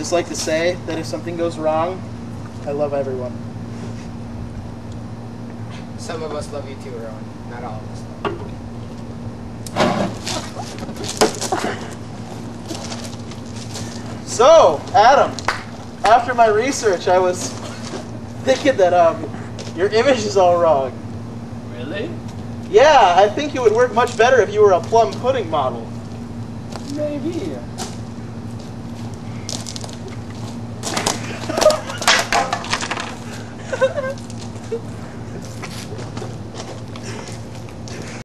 just like to say that if something goes wrong, I love everyone. Some of us love you too, Rowan. Not all of us. So, Adam, after my research, I was thinking that your image is all wrong. Really? Yeah, I think it would work much better if you were a plum pudding model. Maybe.